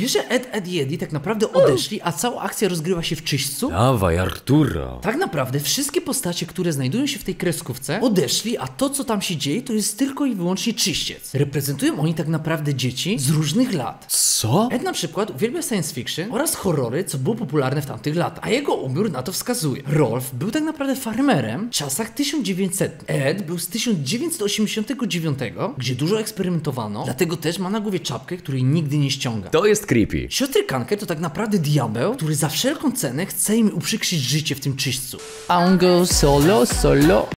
Wiesz, że Ed i Eddie tak naprawdę odeszli, a cała akcja rozgrywa się w czyśćcu? Dawaj, Arturo. Tak naprawdę wszystkie postacie, które znajdują się w tej kreskówce, odeszli, a to, co tam się dzieje, to jest tylko i wyłącznie czyściec. Reprezentują oni tak naprawdę dzieci z różnych lat. Co? Ed na przykład uwielbia science fiction oraz horrory, co było popularne w tamtych latach, a jego ubiór na to wskazuje. Rolf był tak naprawdę farmerem w czasach 1900. Ed był z 1989, gdzie dużo eksperymentowano, dlatego też ma na głowie czapkę, której nigdy nie ściąga. To jest creepy. Siostry Kanker to tak naprawdę diabeł, który za wszelką cenę chce im uprzykrzyć życie w tym czyśćcu. A on go solo.